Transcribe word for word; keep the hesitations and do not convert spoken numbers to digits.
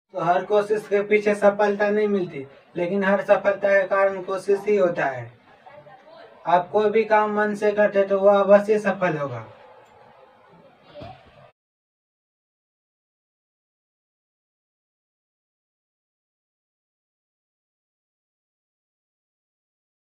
तो हर कोशिश के पीछे सफलता नहीं मिलती, लेकिन हर सफलता के कारण कोशिश ही होता है। आप कोई भी काम मन से करते तो वह अवश्य सफल होगा।